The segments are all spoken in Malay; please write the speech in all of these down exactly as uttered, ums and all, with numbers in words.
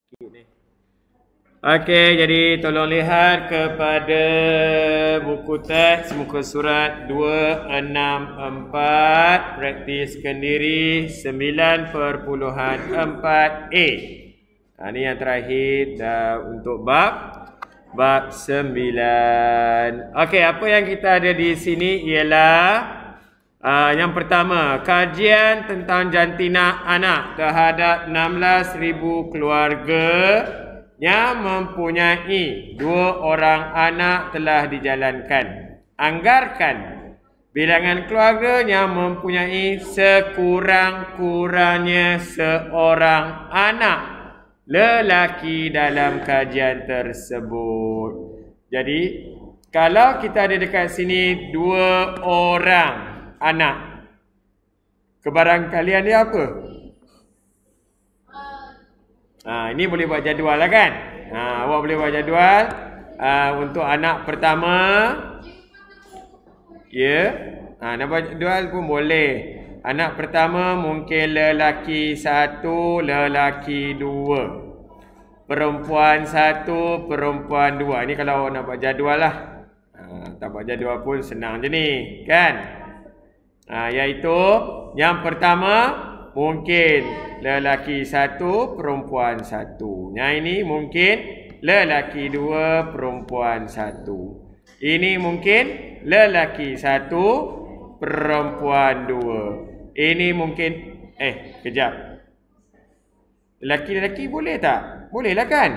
Okey, jadi tolong lihat kepada buku teks muka surat dua enam empat, praktis kendiri sembilan perpuluhan empat A. Ha, ini yang terakhir dah untuk bab bab sembilan. Okey, apa yang kita ada di sini ialah uh, yang pertama, kajian tentang jantina anak terhadap enam belas ribu keluarga yang mempunyai dua orang anak telah dijalankan. Anggarkan bilangan keluarga yang mempunyai sekurang-kurangnya seorang anak lelaki dalam kajian tersebut. Jadi, kalau kita ada dekat sini dua orang anak, kebarangkalian dia apa? Ha, ini boleh buat jadual lah kan? Ha, awak boleh buat jadual ha, untuk anak pertama. Ya, yeah. Ha, nak buat jadual pun boleh. Anak pertama mungkin lelaki satu, lelaki dua. Perempuan satu, perempuan dua. Ini kalau awak nak buat jadual lah. Ha, tak buat jadual pun senang je ni, kan? Ha, iaitu yang pertama mungkin lelaki satu, perempuan satu. Yang ini mungkin lelaki dua, perempuan satu. Ini mungkin lelaki satu, perempuan dua. Ini mungkin, eh, kejap. Lelaki-lelaki boleh tak? Boleh lah kan?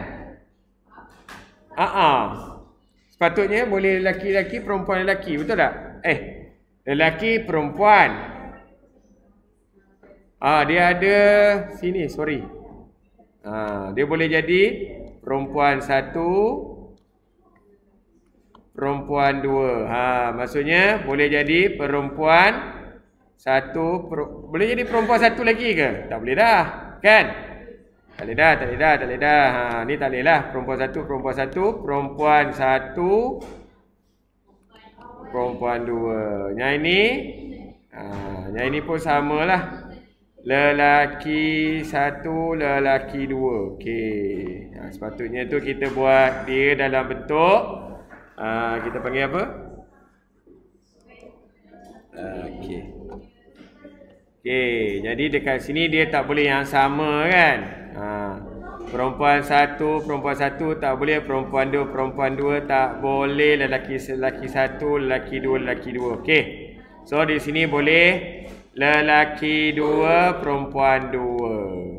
Haa. Sepatutnya boleh lelaki-lelaki, perempuan lelaki. Betul tak? Eh, lelaki, perempuan. Ah, dia ada sini, sorry. Ah, dia boleh jadi perempuan satu, perempuan dua. Ha, maksudnya boleh jadi perempuan satu, per, boleh jadi perempuan satu lagi ke? Tak boleh dah, kan? Tak boleh dah, tak boleh dah, tak boleh dah. Ha, ni tak boleh lah. Perempuan satu, perempuan satu, perempuan satu, perempuan dua. Yang ini, ha, yang ini pun samalah. Lelaki satu, lelaki dua. Okey. Ha, sepatutnya tu kita buat dia dalam bentuk uh, kita panggil apa? Okey. Okey, jadi dekat sini dia tak boleh yang sama kan? Ha, perempuan satu, perempuan satu tak boleh, perempuan dua, perempuan dua tak boleh, lelaki lelaki satu, lelaki dua, lelaki dua. Okey. So di sini boleh lelaki dua, perempuan dua.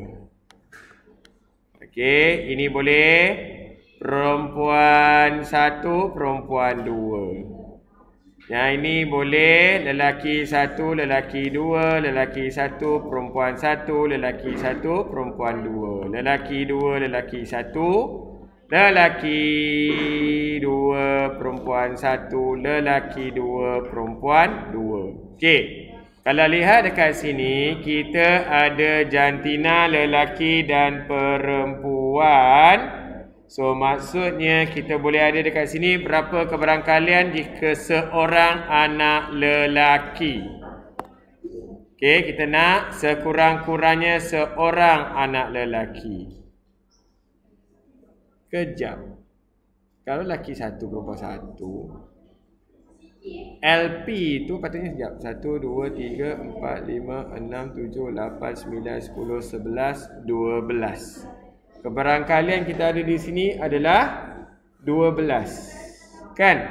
Okey, ini boleh perempuan satu, perempuan dua. Yang ini boleh lelaki satu, lelaki dua, lelaki satu, perempuan satu, lelaki satu, perempuan dua. Lelaki dua, lelaki satu, lelaki dua, perempuan satu, lelaki dua, perempuan dua. Okey. Kalau lihat dekat sini, kita ada jantina lelaki dan perempuan. So, maksudnya kita boleh ada dekat sini berapa kebarangkalian jika seorang anak lelaki. Okey, kita nak sekurang-kurangnya seorang anak lelaki. Kejap. Kalau lelaki satu, perempuan satu, L P tu patutnya sekejap. satu, dua, tiga, empat, lima, enam, tujuh, lapan, sembilan, sepuluh, sebelas, dua belas. Kebarangkalian kita ada di sini adalah dua belas. Kan?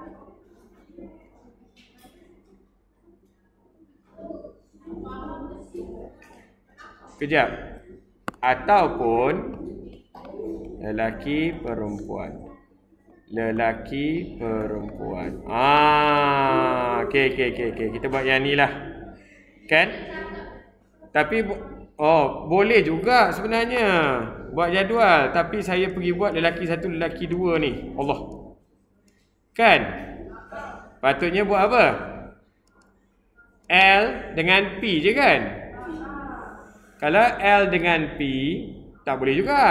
Kejap. Ataupun lelaki, perempuan. Lelaki, perempuan. Ah, okey, okey, okey, okey. Kita buat yang ni lah. Kan? Tapi, oh, boleh juga sebenarnya buat jadual. Tapi saya pergi buat lelaki satu, lelaki dua ni. Allah. Kan? Patutnya buat apa? L dengan P je kan? Kalau L dengan P, tak boleh juga.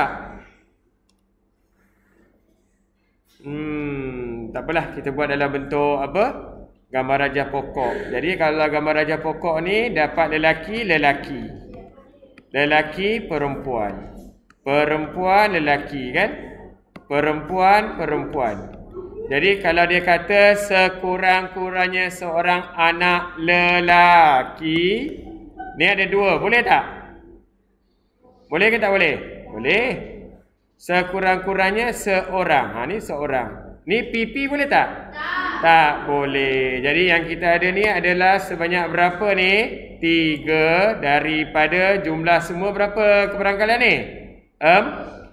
Hmm, tak apalah, kita buat dalam bentuk apa? Gambar rajah pokok. Jadi kalau gambar rajah pokok ni dapat lelaki, lelaki. Lelaki, perempuan. perempuan, lelaki kan? Perempuan, perempuan. Jadi kalau dia kata sekurang-kurangnya seorang anak lelaki, ni ada dua, boleh tak? Boleh ke tak boleh? Boleh. Sekurang-kurangnya seorang. Ha, ni seorang. Ni pipi boleh tak? Tak. Tak boleh. Jadi yang kita ada ni adalah sebanyak berapa ni? Tiga daripada jumlah semua berapa keberangkalan ni? Em?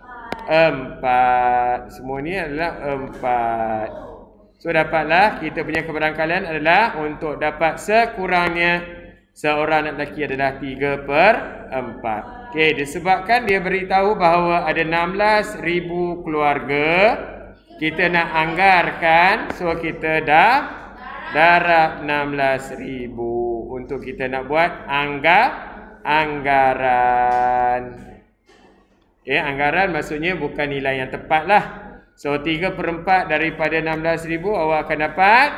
Empat. Semua ni adalah empat. So dapatlah kita punya keberangkalan adalah untuk dapat sekurangnya seorang anak lelaki adalah tiga per empat. Okey, disebabkan dia beritahu bahawa ada enam belas ribu keluarga, kita nak anggarkan, so kita dah darab enam belas ribu untuk kita nak buat anggar, anggaran. Okay, anggaran maksudnya bukan nilai yang tepat lah. So tiga per empat daripada enam belas ribu awak akan dapat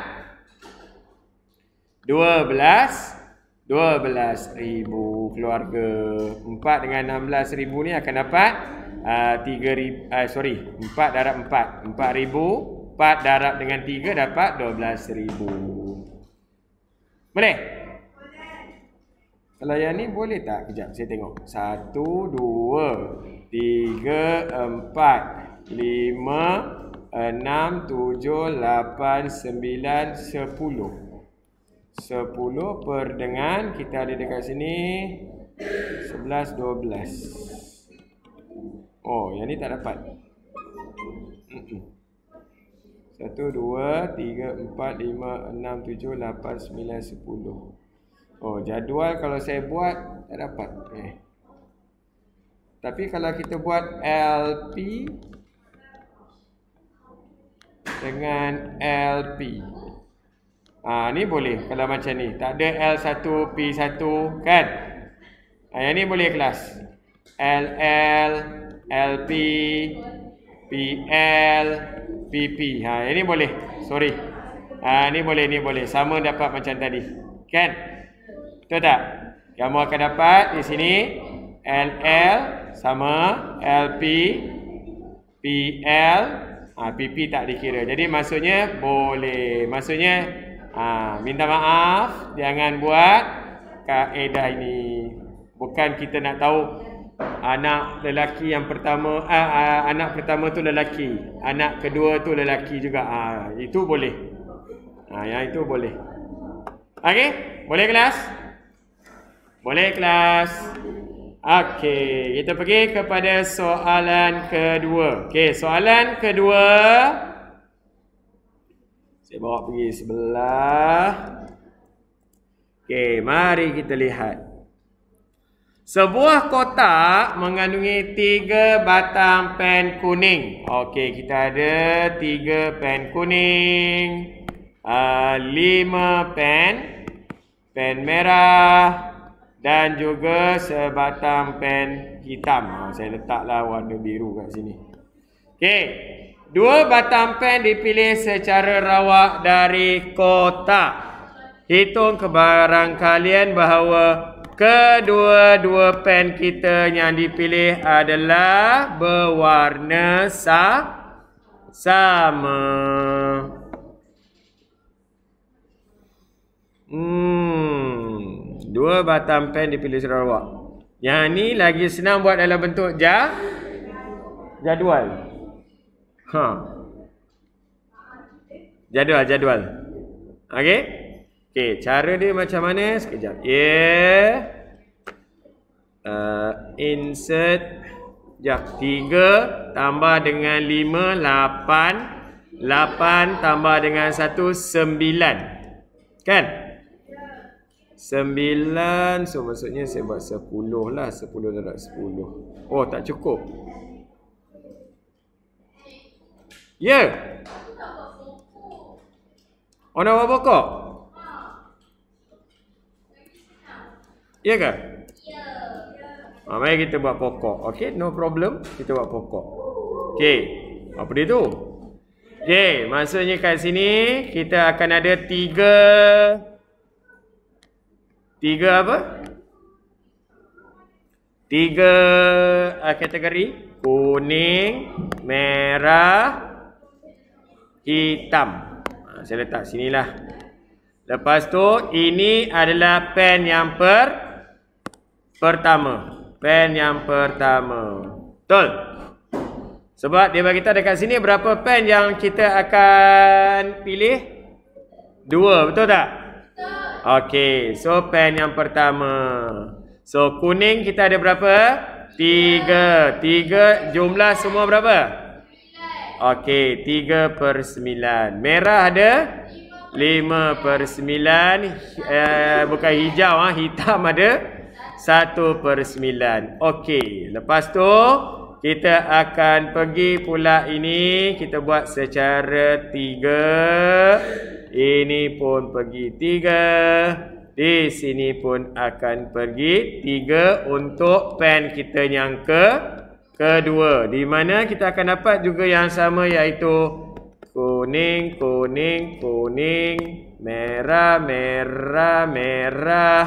dua belas ribu keluarga. empat dengan enam belas ribu ni akan dapat uh, tiga ribu, uh, sorry, empat darab empat. empat ribu, empat darab dengan tiga dapat dua belas ribu. Boleh? Kalau yang ni boleh tak? Kejap, saya tengok. satu, dua, tiga, empat, lima, enam, tujuh, lapan, sembilan, sepuluh. sepuluh per dengan, kita ada dekat sini, sebelas, dua belas. Oh, yang ni tak dapat. satu, dua, tiga, empat, lima, enam, tujuh, lapan, sembilan, sepuluh. Oh, jadual kalau saya buat, tak dapat. Eh. Tapi kalau kita buat L P dengan L P. Ah, ni boleh kalau macam ni. Tak ada L satu P satu kan? Ah, yang ni boleh kelas. L L, L P, P L, P P. Ha, yang ni boleh. Sorry. Ah, ni boleh, ni boleh. Sama dapat macam tadi. Kan? Betul tak? Kamu akan dapat di sini L L sama L P, P L, ah, P P tak dikira. Jadi maksudnya boleh. Maksudnya ah, minta maaf, jangan buat kaedah ini. Bukan kita nak tahu anak lelaki yang pertama, ah, ah, anak pertama tu lelaki, anak kedua tu lelaki juga. Ah, itu boleh. Ah, yang itu boleh. Okey, boleh kelas? Boleh kelas? Okey, kita pergi kepada soalan kedua. Okey, soalan kedua. Saya bawa pergi sebelah. Okey, mari kita lihat. Sebuah kotak mengandungi tiga batang pen kuning. Okey, kita ada tiga pen kuning, uh, lima pen, pen merah dan juga sebatang pen hitam. Oh, saya letaklah warna biru kat sini. Okey, dua batang pen dipilih secara rawak dari kotak. Hitung kebarangkalian bahawa kedua-dua pen kita yang dipilih adalah berwarna sa sama. Hmm, dua batang pen dipilih secara rawak. Yang ni lagi senang buat dalam bentuk ja, jadual. Ha. Jadual, jadual. Okey? Okey, cara dia macam mana? Sekejap. Ya. Yeah. Uh, insert. Sekejap. tiga tambah dengan lima, lapan. lapan tambah dengan satu, sembilan. Kan? sembilan. So, maksudnya saya buat sepuluh lah. sepuluh darab sepuluh. Oh, tak cukup. Ya. Yeah. Oh, nak buat pokok? Ya ke? Ya. Ha, mari kita buat pokok. Okey, no problem. Kita buat pokok. Okey. Apa dia tu? Okey, maksudnya kat sini kita akan ada tiga. Tiga apa? Tiga uh, kategori. Kuning, merah, hitam. Ha, saya letak sinilah. Lepas tu, ini adalah pen yang per pertama. Pen yang pertama. Betul? Sebab dia bagi tahu dekat sini berapa pen yang kita akan pilih? Dua, betul tak? Betul. Okey, so pen yang pertama. So, kuning kita ada berapa? Tiga. Tiga jumlah semua berapa? Okey, tiga per sembilan. Merah ada? Lima per sembilan. Eh, bukan hijau, ha? Hitam ada? Satu per sembilan. Okey, lepas tu kita akan pergi pula ini. Kita buat secara tiga. Ini pun pergi tiga. Di sini pun akan pergi tiga untuk pen kita yang ke kedua. Di mana kita akan dapat juga yang sama, iaitu kuning, kuning, kuning, merah, merah, merah,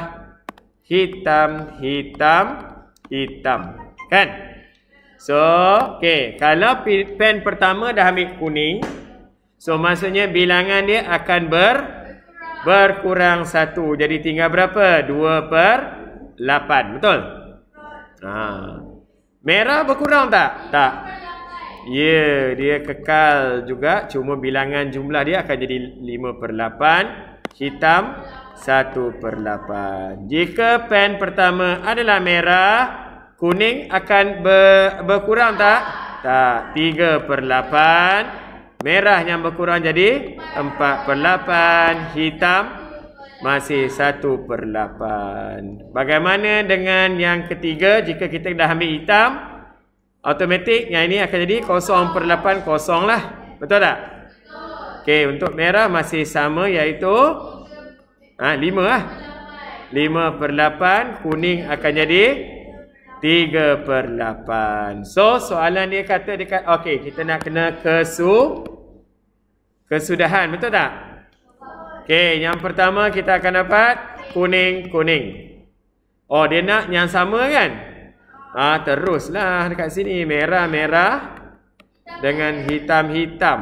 hitam, hitam, hitam. Kan? So, okay. Kalau pen pertama dah ambil kuning, so maksudnya bilangan dia akan ber berkurang satu. Jadi tinggal berapa? Dua per lapan. Betul? Ha. Merah berkurang tak? Tak. Ya, yeah, dia kekal juga. Cuma bilangan jumlah dia akan jadi lima per lapan. Hitam satu per lapan. Jika pen pertama adalah merah, kuning akan ber, berkurang tak? Tak. tiga per lapan. Merah yang berkurang jadi empat per lapan. Hitam masih satu per lapan. Bagaimana dengan yang ketiga? Jika kita dah ambil hitam, automatik yang ini akan jadi kosong per lapan. Kosong lah. Betul tak? Okey, untuk merah masih sama, iaitu ha, lima lah. lima per lapan. Kuning akan jadi tiga per lapan. So, soalan dia kata dekat, okey, kita nak kena kesu kesudahan, betul tak? Okey, yang pertama kita akan dapat kuning, kuning. Oh, dia nak yang sama kan? Ah, teruslah dekat sini, merah, merah dengan hitam, hitam.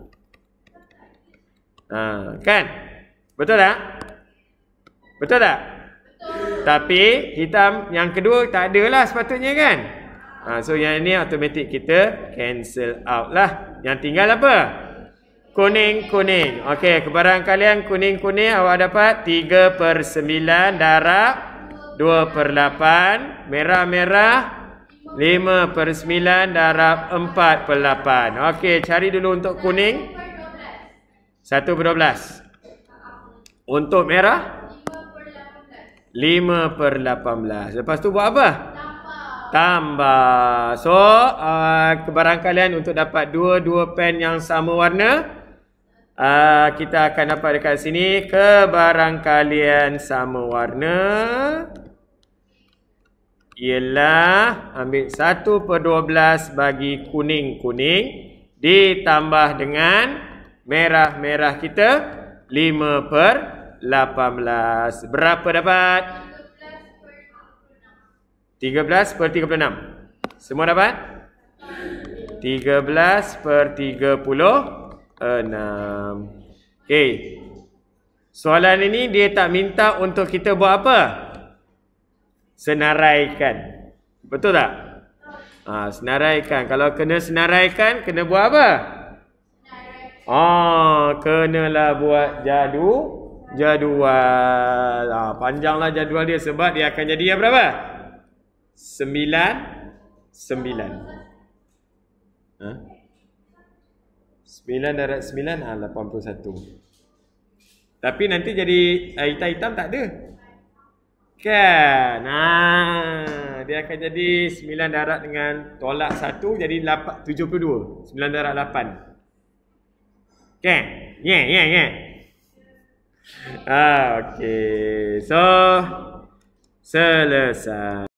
Ah, kan? Betul tak? Betul tak? Tapi hitam yang kedua tak adalah sepatutnya kan? Ha, so yang ini automatik kita cancel out lah. Yang tinggal apa? Kuning, kuning. Okey, kebarang kalian kuning, kuning awak dapat tiga per sembilan darab dua per lapan. Merah, merah lima per sembilan darab empat per lapan. Okey, cari dulu untuk kuning. satu per dua belas. Untuk merah lima per lapan belas. Lepas tu buat apa? Tambah. Tambah. So, uh, kebarang kalian untuk dapat dua-dua pen yang sama warna, uh, kita akan dapat dekat sini. Kebarang kalian sama warna ialah ambil satu per dua belas bagi kuning-kuning ditambah dengan merah-merah kita lima per lapan belas. Berapa dapat? tiga belas per tiga puluh enam. Semua dapat? tiga belas per tiga puluh enam. Okey. Soalan ini dia tak minta untuk kita buat apa? Senaraikan. Betul tak? Ha, senaraikan. Kalau kena senaraikan, kena buat apa? Oh, kenalah buat jadu jadual. Ha, panjanglah jadual dia sebab dia akan jadi yang berapa? Sembilan. Sembilan. Ha? Sembilan darab sembilan, ha, lapan puluh satu. Tapi nanti jadi hitam-hitam tak ada. Kan? Ha, dia akan jadi sembilan darab dengan tolak satu, jadi tujuh puluh dua. sembilan darab lapan. Kan? Ya, ya, ya. Ah, okey. So, selesai.